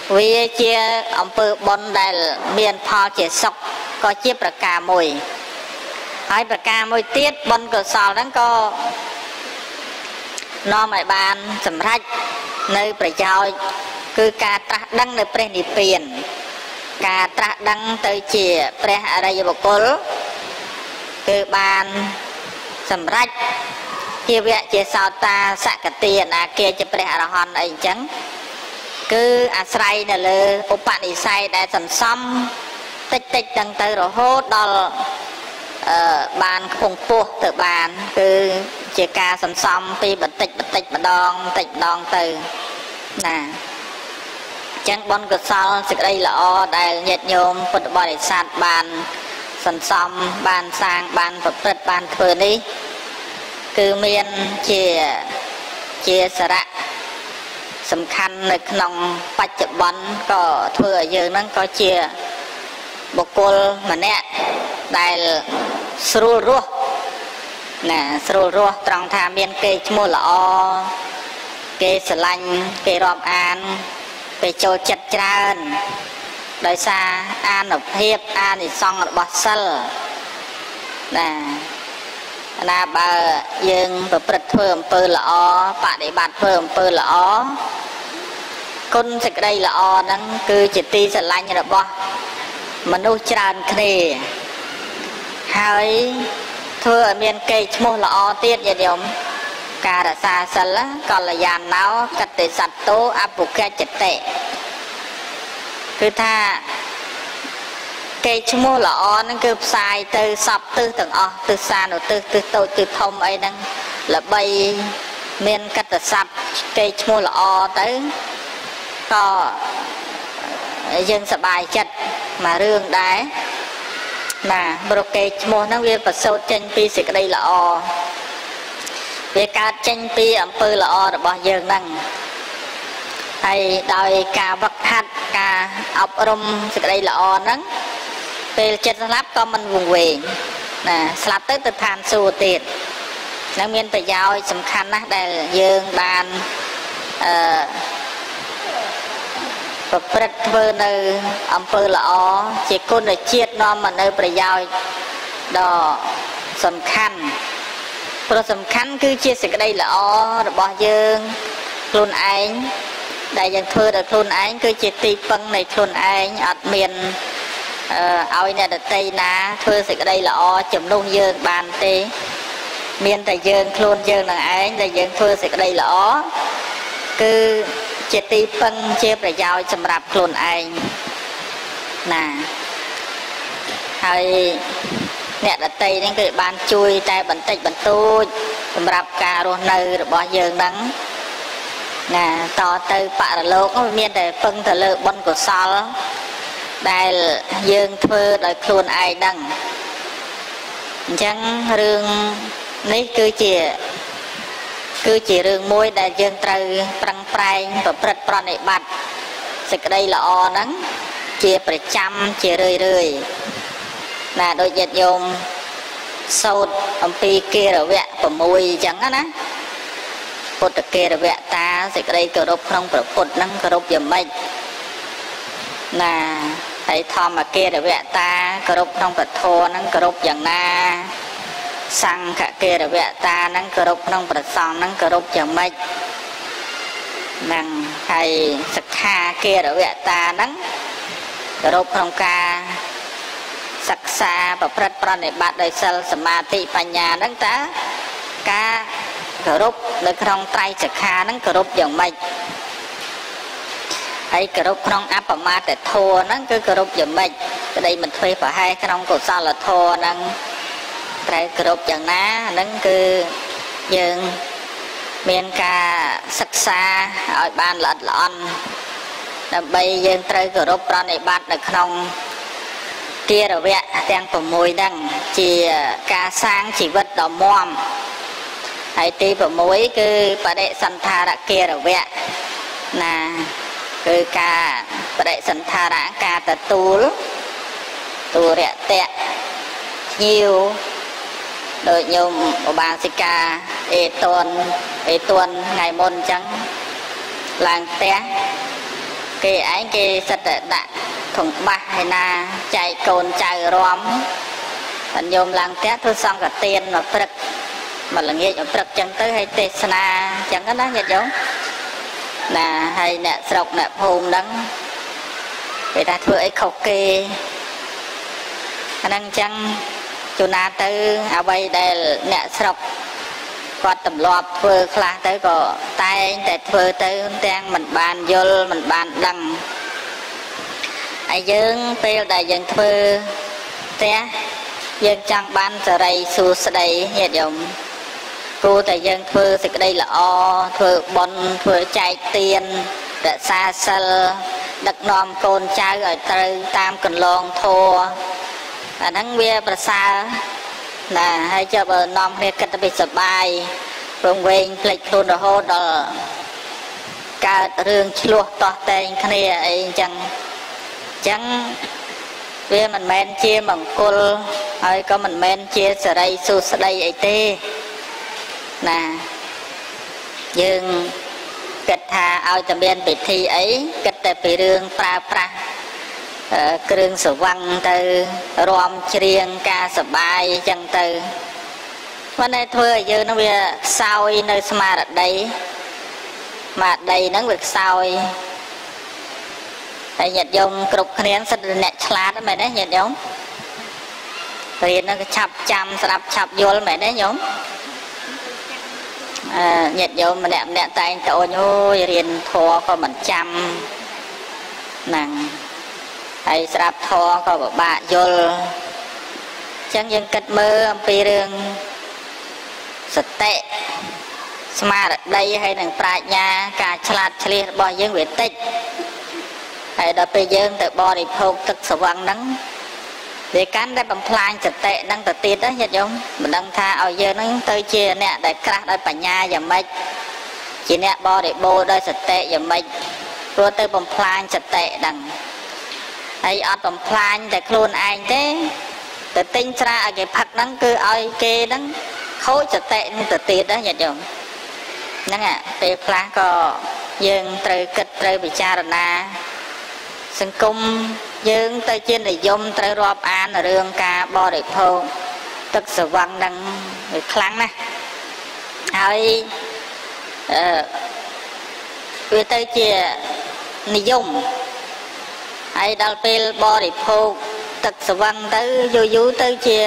vì chia ông pư bon đại miền phò chia sọc có chia bạc cà mùi hai bạc cà mùi tiết bon cờ sò đó có nó mày bàn sầm rách nơi bể chòi cứ cà tra đăng nơi pre nị tiền cà tra đăng tới chia pre ở đây bọc cối cứ bàn sầm rách chia vẽ chia sao ta xạ cả tiền à kia chia pre ở hòn ấy trắng cứ à say nè lơ ốp bạn đi say đại sầm xăm tích tích đăng tới rồi hốt đo bàn khung pua từ bàn cứ chia ca sầm xăm pi bật tích mà đong từ nè chẳng bon cửa sau sự đây là o đại nhiệt nhôm phật bò để sạt bàn sầm xăm bàn sang bàn phật phật bàn thừa đi cứ miền chia sạสำคัญในขนมปัจจุบันก็เพื่อเยอะนั้นก็เชียบุคคลมันเนี่ยได้สู้รัวนะสู้รัวตรองทามีนเกยชมูละอเกยสลังเกยรอบอ่านไปโจจัดจานโดยซาอ่านอบเพียบอ่านอีซองบอสเซลนะนาบะยังประพฤติเพิ่มเปิลละอปะได้บัดเพิ่มเปิลละอคนสิกได้ละอนั้นคือจิตตีสลายระบมนุษย์จานคดีหายเธอเมียนเกยชโมละอเตี้ยเดียวการศาสละกอลยานน้าวกัตติสัตโตอปุกแกจิตเตคือถ้าเกยชโมละอนั่นคือสายตือสับตือต่างตือซาหนูตือโตตือทมไอ้นั่นละใบเมียนกัตติสัตเกยชโมละอตือก็ยังสบายจัดมาเรื่องได้มาบริเกชโมนักเรียนประสบเจนปีสิกได้ละอเวการเจนปีอำเภอละอระบยังนั่งให้โดยการวัดหัดการอบรมสิกได้ละอนั้นเป็นเจ็ดสลับก็มันวงเวงนะสลับตึ๊ดทานสูติดนักเรียนประยาวสำคัญนะได้ยังบานประพฤติเพื่อในอำเภอละอจีคนในเชียดน้อมมาในประยาวดอสำคัญเพราะสำคัญคือเชียดสิ่งใดละอระบอบยืงคลุนไอได้ยังเพื่อแต่คลุนไอคือจิตตีปังในคลุนไออัดเมียนเอาเนี่ยแต่ตีนะเพื่อสิ่งใดละอจุ่มลงยืงบานตีเมียนแต่ยืงคลุนยืงหนังไอแต่ยังเพื่อสิ่งใดละอคือเจตีปังเจ็บประยาวสำหรับโคลนไอน่ะให้เนี่ยดัตเตนั่นคือบานจุยแต่บันติบันตูสำหรับการรในระบอบยืงนั้นน่ะต่อเตยปะโลกมีแต่ปังแต่เลิกบนกุศลได้ยืงเพื่อโดยโคลนไอดังจังเรื่องนี้คือchỉ rừng môi đại dương trời prang prai và prật pran để bạt sực đây là o nắng chia phải trăm chia rơi là đôi giật nhôm sâu ông pi kia rồi vẽ của môi trắng á phật kia rồi vẽ ta sực đây cờ rộp không cờ phật năng cờ rộp giầm mây là thấy thò mà kia rồi vẽ ta cờ rộp không cờ thô năng cờ rộp giằng na sang cả kia là vẽ ta năng cơ rục nông bật sòng năng cơ rục chẳng mạch năng hay sạc kha kia là vẽ ta năng cơ rục nông ca sạc xa và prật pran để bạt đời sel samadhi panya năng ta ca cơ rục nơi trong tay sạc kha năng cơ rục chẳng mạch hay cơ rục nông áp ma để thua năng cơ rục chẳng mạch cái đây mình thuê phải hai cái nông cổ sao là thua năng tráiกรบอย่างนั้นนั่นคือยังเมียนกาศึกษาเอาบ้านละอ่อนดับใบยังtráiกรบปราในบ้านในขนมเกี่ยระเวะแตงผมมวยดังจีกาสร้างชีวิตดอมม่อมไอตีผมมวยคือประเดสันธาระเกี่ยระเวะนะคือกาประเดสันธาระกาตะตูเระเตะยิวโดยโยมอบาสิกาเอตวนไงมนจังลางเตะគេឯងគេសិតតែដាក់ធុងបាសហើយណាចែកកូនចៅរំអញ្ញោមឡើងផ្ទះធ្វើសង្ឃទានមកព្រឹកមកល្ងាចមកព្រឹកចឹងទៅហើយទេសនាចឹងណាញាតិញោមណាហើយអ្នកស្រុកអ្នកភូមិហ្នឹងគេថាធ្វើអីខុសគេអាហ្នឹងចឹងជួនណាទៅអ្វីដែលអ្នកស្រុកគាត់ទម្លាប់ធ្វើខ្លះទៅក៏តែងតែធ្វើទៅទាំងមិនបានយល់មិនបានដឹងហើយយើងពេលដែលយើងធ្វើផ្ទះយើងចង់បានសេរីសួស្តីញាតិញោមគួរតែយើងធ្វើសេចក្តីល្អធ្វើបុណ្យធ្វើចែកទានរក្សាសិលដឹកនាំកូនចៅឲ្យត្រូវតាមកន្លងធម៌អាហ្នឹងវាប្រសើរណាហើយចុះបើនាំគ្នាគិតទៅពីសុបាយពងវែងផ្លេចខ្លួនរហូតដល់កើតរឿងឆ្លោះតោះតែងគ្នាអីអញ្ចឹងវាមិនមែនជាមង្គលហើយក៏មិនមែនជាសិរីសួស្តីអីទេណាយើងគិតថាឲ្យតែមានពិធីអីគិតតែពីរឿងប្រើប្រាស់គ្រឿងស្រវឹងទៅរំច្រៀងការសប្បាយអញ្ចឹងទៅមិនតែធ្វើឲ្យយើងនឹងវាខ្សោយនៅស្មារតីហ្នឹងវាខ្សោយហើយញាតិញោមគ្រប់គ្នាសិតអ្នកឆ្លាតមែនទេញាតិញោមរៀនហ្នឹងក៏ឆាប់ចាំស្ដាប់ឆាប់យល់មែនទេញោមញាតិញោមម្នាក់តែងតអូនអូយរៀនធម៌ក៏មិនចាំហ្នឹងហើយស្ដាប់ធម៌ក៏ពិបាកយល់អញ្ចឹងយើងគិតមើលអំពីរឿងសតិស្មារតីហើយនឹងប្រាជ្ញាការឆ្លាតឆ្លៀសរបស់យើងវាតិចហើយដល់ពេលយើងទៅបរិភោគទឹកស្វឹងហ្នឹងវាកាន់តែបំផ្លាញសតិហ្នឹងទៅទៀតណាញាតិញោមមិនដឹងថាឲ្យយើងហ្នឹងទៅជាអ្នកដែលក្រាស់ដោយបញ្ញាយ៉ាងម៉េចជាអ្នកបរិបូរដោយសតិយ៉ាងម៉េចព្រោះទៅបំផ្លាញសតិហ្នឹងហើយអត់បំផ្លាញតែខ្លួនឯងទេទៅទិញស្រាឲ្យគេផឹកហ្នឹងគឺឲ្យគេហ្នឹងខូចសតិហ្នឹងទៅទៀតណាញាតិញោមហ្នឹងពេលខ្លះក៏យើងត្រូវគិតត្រូវពិចារណាសង្គមយើងទៅជានិយមត្រូវរាប់អានរឿងការបរិភោគទឹកស្វឹងហ្នឹងវាខ្លាំងណាស់ហើយវាទៅជានិយមហើយដល់ពេលបរិភោគទឹកស្វឹងទៅយូរទៅជា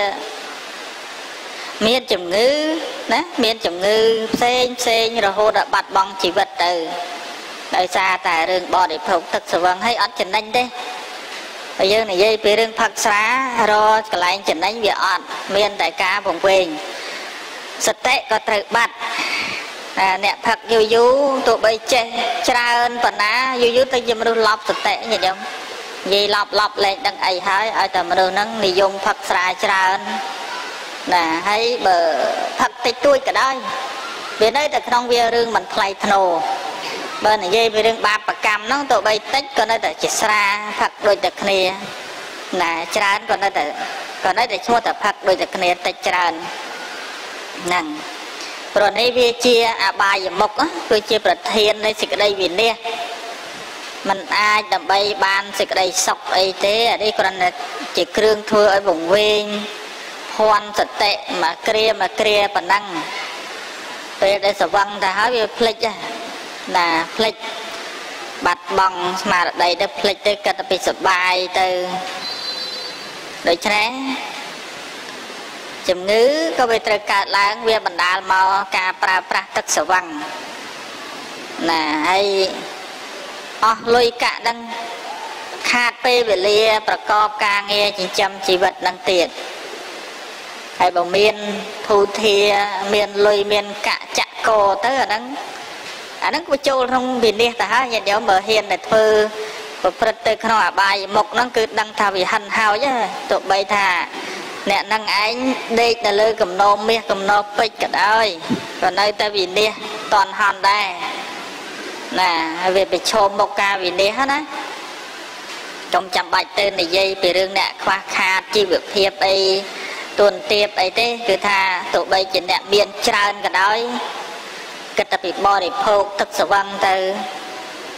មានជំងឺណាមានជំងឺផ្សេងរហូតដល់បាត់បង់ជីវិតទៅដោយសារតែរឿងបរិភោគទឹកស្វឹងហើយអត់ចំណេញទេហើយយើងនិយាយពីរឿងផឹកស្រារកកន្លែងចំណេញវាអត់មានតែការពង្វេងសតិក៏ត្រូវបាត់អ្នកផឹកយូរទោះបីចេះច្រើនប៉ុណ្ណាយូរទៅជាមនុស្សឡប់សតិញាតិញោមនិយាយឡប់លែងដឹងអីហើយឲ្យតែមនុស្សហ្នឹងនិយមផឹកស្រាច្រើនណាហើយបើផឹកតិចតួចក៏ដោយវានៅតែក្នុងវារឿងមិនថ្លៃថ្នូរបើនិយាយពីរឿងបាបកម្មហ្នឹងទោះបីតិចក៏នៅតែជាស្រាផឹកដូចតែគ្នាណាច្រើនក៏នៅតែឈ្មោះតែផឹកដូចតែគ្នាតិចច្រើនហ្នឹងព្រោះនេះវាជាអបាយមុខគឺជាប្រធាននៃសេចក្តីវិន័យมันអាចដើម្បីបានសេចក្តីសុខអីទេអានេះគ្រាន់តែជាគ្រឿងធ្វើឲ្យវង្វេងភ័ន្តសតិមកគ្រាប៉ុណ្ណឹងពេលដែលស្វឹងទៅហើយវាភ្លេចណាភ្លេចបាត់បង់ស្មារតីទៅភ្លេចទៅគិតទៅពីសុបាយទៅដូច្នេះជំងឺក៏វាត្រូវកើតឡើងវាបណ្ដាលមកការប្រើប្រាស់ទឹកស្វឹងណាហើយអស់លុយកាក់នឹងខាតពេលវេលាប្រកបការងារចិញ្ចឹមជីវិតនឹងទៀតហើយបើមានធូធាមានលុយមានកាក់ចាក់កទៅអាហ្នឹងក៏ចូលក្នុងវិន័យទៅហើយញាតិញោមបើហ៊ានតែធ្វើប្រព្រឹត្តទៅក្នុងអបាយមុខហ្នឹងគឺដឹងថាវាហិនហើយទោះបីថាអ្នកនឹងឯងដេកនៅលើកំណោមមាសកំណោមពេជ្រក៏ដោយក៏នៅតែវិន័យតន់ហន់ដែរណាហើយវាប្រឈមមុខការវិន័យណាចង់ចាំបាច់ទៅនិយាយពីរឿងអ្នកខ្វះខាតជីវភាពអីទួនទាបអីទេគឺថាទោះបីជាអ្នកមានច្រើនក៏ដោយគិតតែពីបរិភោគទឹកស្វឹងទៅ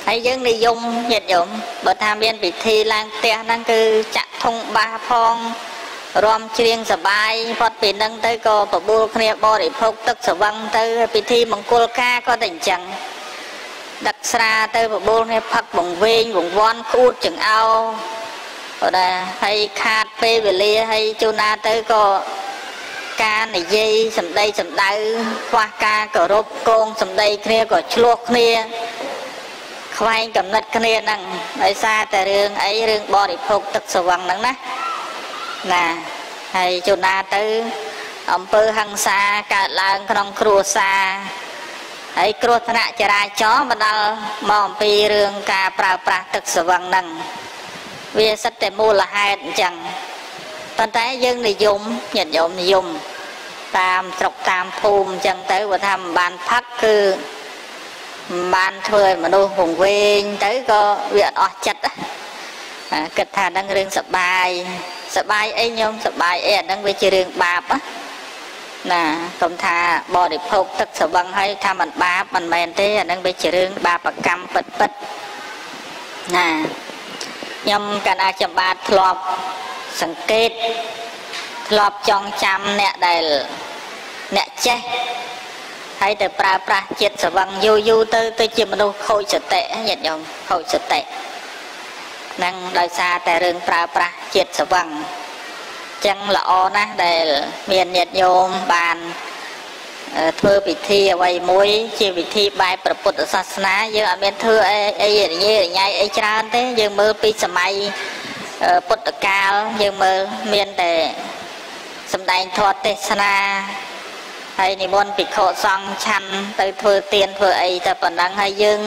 ហើយយើងនិយមញាតិញោមបើថាមានពិធីឡើងផ្ទះហ្នឹងគឺចាក់ធុងបាសផងរំច្រៀងសបាយផុតពីហ្នឹងទៅក៏បបួលគ្នាបរិភោគទឹកស្វឹងទៅពិធីមង្គលការក៏តែអញ្ចឹងដឹកស្រាទៅបបួលគ្នាផឹកបង្វែងវង្វាន់ក្អួតចង្អោក៏ដែរហើយខាតពេលវេលាហើយជួនណាទៅក៏ការនិយាយសម្ដីសម្ដៅខ្វះការគោរពកងសម្ដីគ្នាក៏ឆ្លោះគ្នាខ្វែងកំណត់គ្នាហ្នឹងដោយសារតែរឿងអីរឿងបរិភោគទឹកស្វឹងហ្នឹងណាហើយជួនណាទៅអំពើហិង្សាកើតឡើងក្នុងគ្រួសារហើយគ្រោះថ្នាក់ចរាចរណ៍បណ្ដាលមកអំពីរឿងការប្រើប្រាស់ទឹកស្វឹងហ្នឹងវាសិតតែមូលហេតុអញ្ចឹងប៉ុន្តែយើងនិយមញាតិញោមនិយមតាមស្រុកតាមភូមិអញ្ចឹងទៅបើថាមិនបានផឹកគឺមិនបានធ្វើឲ្យមនុស្សវង្វេងទៅក៏វាអត់អស់ចិត្តគិតថាហ្នឹងរឿងសបាយអីញោមសបាយអីអាហ្នឹងវាជារឿងបាបណាកុំថាបរិភោគទឹកស្វឹងហើយថាមិនបាបមិនមែនទេអាហ្នឹងវាជារឿងបាបកម្មពិតណាខ្ញុំកាលណាចំបាទធ្លាប់សង្កេតធ្លាប់ចងចាំអ្នកដែលអ្នកចេះហើយទៅប្រើប្រាស់ចិត្តស្វឹងយូរទៅជាមនុស្សខូចសតិញាតិញោមខូចសតិនឹងដោយសារតែរឿងប្រើប្រាស់ចិត្តស្វឹងចឹងល្អណាស់ដែលមានញាតិញោមបានធ្វើពិធីអ្វីមួយជាពិធីបែបព្រះពុទ្ធសាសនាយើងអត់មានធ្វើអីរញ៉េរញ៉ៃអីច្រើនទេយើងមើលពីសម័យពុទ្ធកាលយើងមើលមានតែសម្ដែងធម៌ទេសនាហើយនិមន្តភិក្ខុសង្ឃឆាន់ទៅធ្វើទានធ្វើអីតែប៉ុណ្ណឹងហើយយើង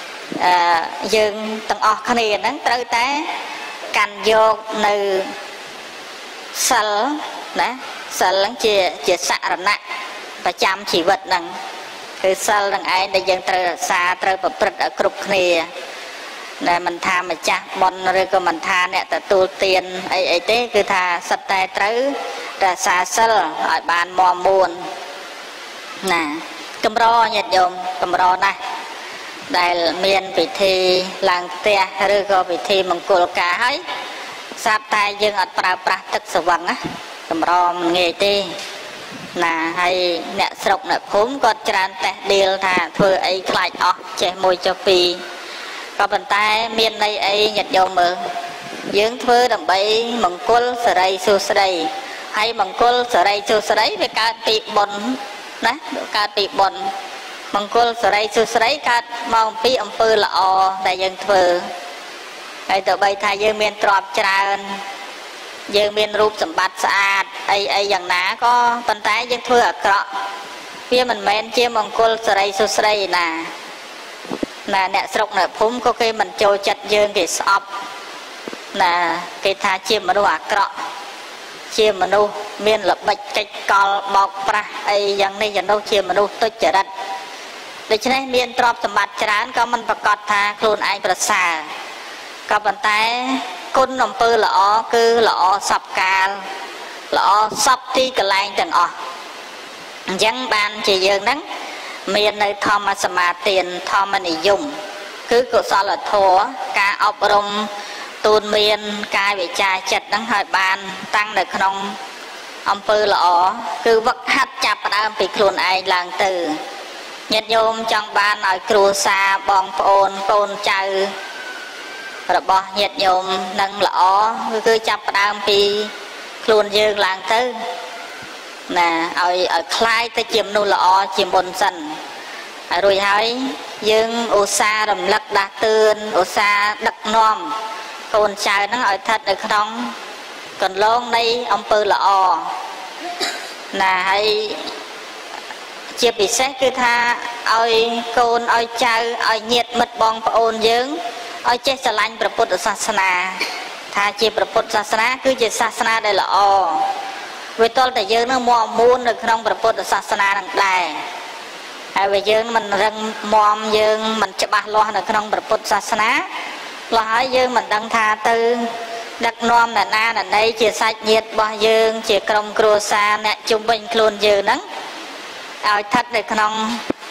ទាំងអស់គ្នាហ្នឹងត្រូវតែកាន់យកនៅសិលណាសិលហ្នឹងជាសរណៈប្រចាំជីវិតហ្នឹងគឺសិលនឹងឯងដែលយើងត្រូវរក្សាត្រូវប្រព្រឹត្តឲ្យគ្រប់គ្នាដែលមិនថាម្ចាស់បុណ្យឬក៏មិនថាអ្នកទទួលទានអីទេគឺថាសិតតែត្រូវរក្សាសិលឲ្យបានមាំមួនណាកម្រញាតិញោមកម្រណាស់ដែលមានពិធីឡើងផ្ទះឬក៏ពិធីមង្គលការហើយស្រាប់តែយើងអត់ប្រើប្រាស់ទឹកស្វឹងណាកម្រមិនងាយទេណាហើយអ្នកស្រុកអ្នកភូមិគាត់ច្រើនតេះដៀលថាធ្វើអីខ្លាចអស់ចេះមួយចុះពីរក៏ប៉ុន្តែមានន័យអីញាតិញោមមើលយើងធ្វើដើម្បីមង្គលសិរីសួស្តីហើយមង្គលសិរីសួស្តីវាកើតពីបុណ្យណាកើតពីបុណ្យមង្គលសិរីសួស្តីកើតមកពីអំពើល្អដែលយើងធ្វើហើយទៅបីថាយើងមានទ្រព្យច្រើនយើងមានរូបសម្បត្តិស្អាតអីយ៉ាងណាក៏ប៉ុន្តែយើងធ្វើអាក្រក់វាមិនមែនជាមង្គលសិរីសួស្តីណាអ្នកស្រុកអ្នកភូមិក៏គេមិនចូលចិត្តយើងគេស្អប់ណាគេថាជាមនុស្សអាក្រក់ជាមនុស្សមានល្បិចកិច្ចកលបោកប្រាស់អីយ៉ាងនេះយ៉ាងនោះជាមនុស្សទុច្ចរិតដូច្នេះមានទ្រព្យសម្បត្តិច្រើនក៏មិនប្រកាសថាខ្លួនឯងប្រសើរក៏ប៉ុន្តែគុណអំពើល្អគឺល្អសពកាលល្អសពទីកន្លែងទាំងអស់អញ្ចឹងបានជាយើងហ្នឹងមាននៅធម្មសមាទានធម្មនិយមគឺកុសលធម៌ការអប់រំទូនមានកាយវិចារចិត្តហ្នឹងឲ្យបានតាំងនៅក្នុងអំពើល្អគឺវឹកហាត់ចាប់ផ្ដើមពីខ្លួនឯងឡើងទៅញាតិញោមចង់បានឲ្យគ្រួសារបងប្អូនកូនចៅរបស់ញាតិញោមនឹងល្អគឺចាប់ផ្ដើមពីខ្លួនយើងឡើងទៅណាឲ្យคล้ายទៅជាមនុស្សល្អជាមុនសិនហើយរួចហើយយើងឧស្សាហ៍រំលឹកដាស់តឿនឧស្សាហ៍ដឹកនាំកូនចៅហ្នឹងឲ្យស្ថិតនៅក្នុងកន្លងនៃអំពើល្អណាហើយជាពិសេសគឺថាឲ្យកូនឲ្យចៅឲ្យញាតិមិត្តបងប្អូនយើងឲ្យចេះស្រឡាញ់ព្រះពុទ្ធសាសនាថាជាព្រះពុទ្ធសាសនាគឺជាសាសនាដែលល្អវាតលតែយើងនឹងមាំមួននៅក្នុងព្រះពុទ្ធសាសនានឹងដែរហើយបើយើងមិនរឹងមាំយើងមិនច្បាស់លាស់នៅក្នុងព្រះពុទ្ធសាសនាឡើយយើងមិនដឹងថាទៅដឹកនាំអ្នកណាអ្នកណីជាសាច់ញាតិរបស់យើងជាក្រុមគ្រួសារអ្នកជុំវិញខ្លួនយើងហ្នឹងឲ្យស្ថិតនៅក្នុង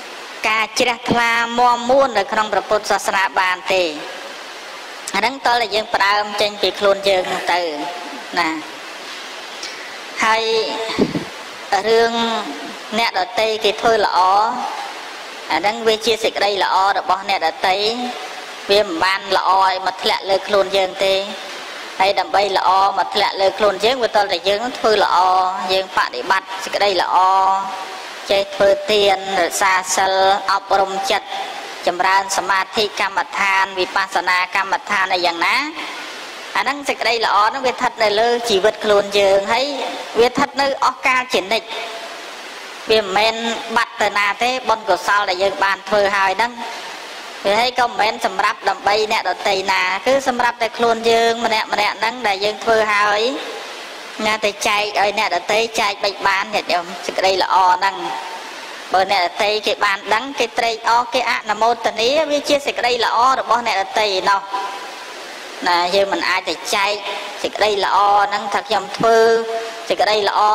ការជ្រះថ្លាមាំមួននៅក្នុងព្រះពុទ្ធសាសនាបានទេអាហ្នឹងតើយើងផ្ដើមចេញពីខ្លួនយើងទៅណាហើយរឿងអ្នកដតីគេធ្វើល្អអាហ្នឹងវាជាសេចក្តីល្អរបស់អ្នកដតីវាមិនបានល្អឲ្យមកធ្លាក់លើខ្លួនយើងទេហើយដើម្បីល្អមកធ្លាក់លើខ្លួនយើងវាតតែយើងធ្វើល្អយើងបដិបត្តិសេចក្តីល្អចេះធ្វើទានរក្សាសិលអប់រំចិត្តចម្រើនសមាធិកម្មដ្ឋានវិបស្សនាកម្មដ្ឋានអីយ៉ាងណាអាហ្នឹងសេចក្តីល្អហ្នឹងវាស្ថិតនៅលើជីវិតខ្លួនយើងហើយវាស្ថិតនៅអស់កាលជានិច្ចវាមិនមែនបាត់ទៅណាទេបុណ្យកុសលដែលយើងបានធ្វើហើយហ្នឹងវាហើយក៏មិនមែនសម្រាប់ដើម្បីអ្នកដទៃណាគឺសម្រាប់តែខ្លួនយើងម្នាក់ហ្នឹងដែលយើងធ្វើហើយណាតែចែកឲ្យអ្នកដទៃចែកបិចបានញាតិញោមសេចក្តីល្អហ្នឹងបើអ្នកដទៃគេបានដឹងគេត្រេកអរគេអនុមោទនាវាជាសេចក្តីល្អរបស់អ្នកដទៃឯណោះណាយើងមិនអាចទៅចែកសេចក្តីល្អហ្នឹងថាខ្ញុំធ្វើសេចក្តីល្អ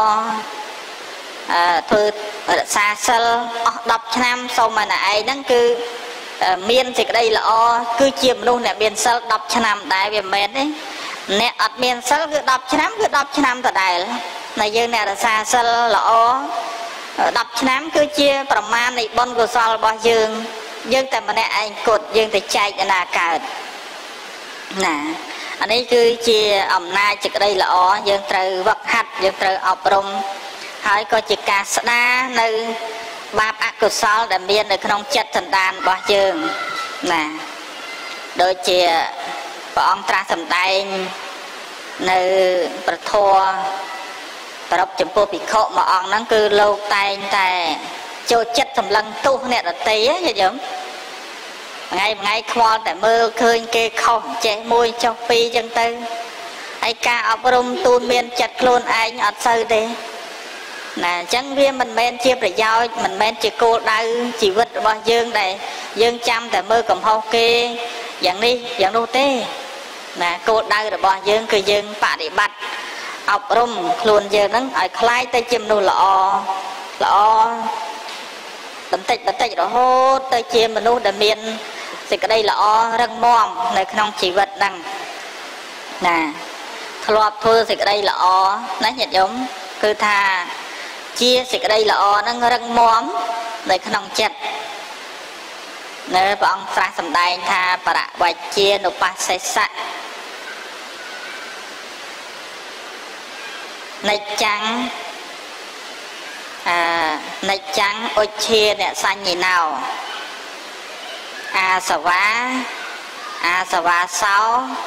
ធ្វើរក្សាសិលអស់10ឆ្នាំសូមឲ្យអ្នកឯងហ្នឹងគឺមានសេចក្តីល្អគឺជាមនុស្សអ្នកមានសិល10ឆ្នាំដែរវាមិនមែនទេអ្នកអត់មានសិលគឺ10ឆ្នាំគឺ10ឆ្នាំដដែលតែយើងអ្នករក្សាសិលល្អ10ឆ្នាំគឺជាប្រមាណនៃបុណ្យកុសលរបស់យើងតែម្នាក់ឯងគត់យើងទៅចែកឯណាកើតណាអានេះគឺជាអំណាចសេចក្តីល្អយើងត្រូវវឹកហាត់យើងត្រូវអប់រំហើយក៏ជាការស្ដារនៅបាបអកុសលដែលមាននៅក្នុងចិត្តសន្តានរបស់យើងណាដូចជាព្រះអង្គត្រាស់សម្ដែងនៅប្រធមប្រពចំពោះភិក្ខុមួយអង្គហ្នឹងគឺលោកតែងតែចូលចិត្តសម្លឹងទោសអ្នកដទៃណាយល់ថ្ងៃខ្វល់តែមើលឃើញគេខុសចេះមួយចុះពីរចឹងទៅហើយការអប់រំទូនមានចិត្តខ្លួនឯងអត់សូវទេណាអញ្ចឹងវាមិនមែនជាប្រយោជន៍មិនមែនជាគោលដៅជីវិតរបស់យើងដែលយើងចាំតែមើលកំហុសគេយ៉ាងនេះយ៉ាងនោះទេណាគោលដៅរបស់យើងគឺយើងបដិបត្តិអប់រំខ្លួនយើងហ្នឹងឲ្យคล้ายទៅជាមនុស្សល្អបន្តិចរហូតទៅជាមនុស្សដែលមានសេចក្តីល្អរឹងមាំនៅក្នុងជីវិតហ្នឹងណាធ្លាប់ធ្វើសេចក្តីល្អណាញាតិញោមគឺថាជាសេចក្តីល្អហ្នឹងរឹងមាំនៅក្នុងចិត្តនៅព្រះអង្គត្រាស់សម្ដែងថាបរវច្ជានុបស្សសៈនិច្ចាំឧច្ឆាអ្នកសញ្ញិណោអាសវាសោ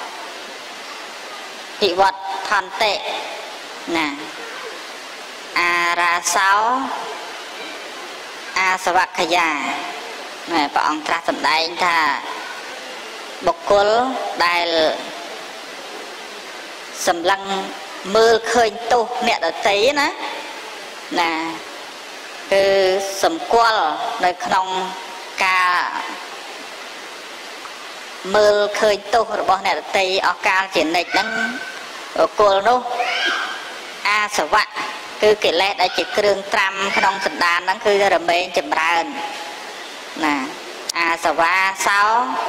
ពិវត្តថន្តិណាអារាសោអាសវក្ខយាណាព្រះអង្គត្រាស់សម្ដែងថាបុគ្គលដែលសម្លឹងមើលឃើញទោសអ្នកដទៃណាគឺសម្គាល់នៅក្នុងការមើលឃើញទោសរបស់អ្នកដទៃអស់កាលជានិច្ចហ្នឹងបុគ្គលនោះអាសវៈគឺកិលេសដែលជាគ្រឿងត្រាំក្នុងសន្តានហ្នឹងគឺរមែងចម្រើនណាអាសវាសោ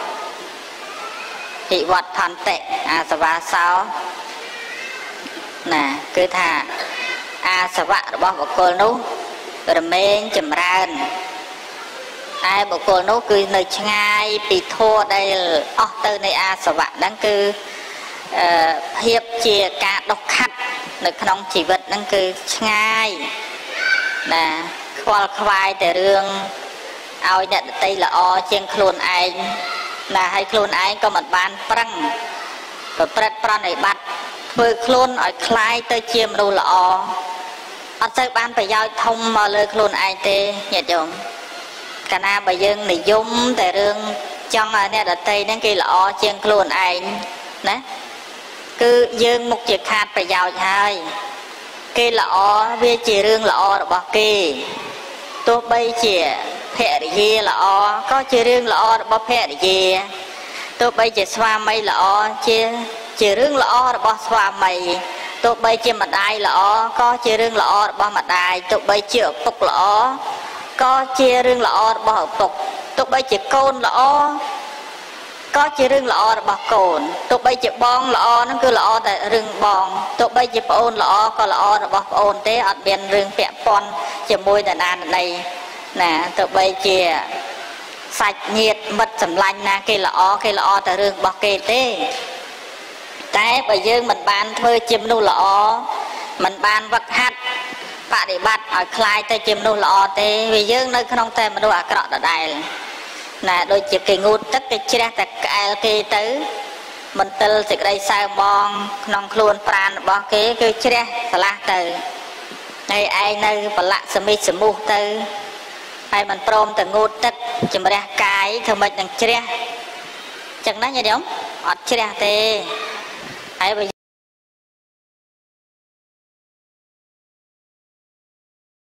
ពិវត្តថន្តិអាសវាសោណាគឺថាអាសវៈរបស់បុគ្គលនោះរមែងចម្រើនតែបុគ្គលនោះគឺនៅឆ្ងាយពីធម៌ដែលអស់ទៅនៃអាសវៈហ្នឹងគឺភាពជាការដុសខាត់នៅក្នុងជីវិតហ្នឹងគឺឆ្ងាយណាខ្វល់ខ្វាយតែរឿងឲ្យអ្នកដទៃល្អជាងខ្លួនឯងណាហើយខ្លួនឯងក៏មិនបានប្រឹងប្រព្រឹត្តប្រណិប័តធ្វើខ្លួនឲ្យคล้ายទៅជាមនុស្សល្អអត់ទៅបានប្រយោជន៍ធំមកលើខ្លួនឯងទេញាតិញោមកាលណាបើយើងនិយមតែរឿងចង់ឲ្យអ្នកដទៃហ្នឹងគេល្អជាងខ្លួនឯងណាគឺយើងមុខជាខាតប្រយោជន៍ហើយគេល្អវាជារឿងល្អរបស់គេទោះបីជាភរិយាល្អក៏ជារឿងល្អរបស់ភរិយាទោះបីជាស្វាមីល្អជារឿងល្អរបស់ស្វាមីទោះបីជាម្ដាយល្អក៏ជារឿងល្អរបស់ម្ដាយទោះបីជាឪពុកល្អក៏ជារឿងល្អរបស់ឪពុកទោះបីជាកូនល្អក៏ជារឿងល្អរបស់កូនទោះបីជាបងល្អហ្នឹងគឺល្អតែរឿងបងទោះបីជាប្អូនល្អក៏ល្អរបស់ប្អូនទេអត់មានរឿងពាក់ព័ន្ធជាមួយតាណាណីណាទោះបីជាសាច់ញាតិមិត្តសម្លាញ់ណាគេល្អតែរឿងរបស់គេទេតែបើយើងមិនបានធ្វើជាមនុស្សល្អមិនបានវឹកហាត់បដិបត្តិឲ្យคล้ายទៅជាមនុស្សល្អទេវាយើងនៅក្នុងតែមនុស្សអាក្រក់ដដែលណាដូចជាគេងូតទឹកគេជ្រះតែក្អែលគេទៅមន្ទិលសេចក្តីសៅបងក្នុងខ្លួនប្រាណរបស់គេគឺជ្រះឆ្លាស់ទៅហើយឯងនៅប្រឡាក់សមិទ្ធសមុះទៅហើយមិនព្រមទៅងូតទឹកជំរះកាយធ្វើម៉េចនឹងជ្រះចឹងណាញាតិញោមអត់ជ្រះទេហើយ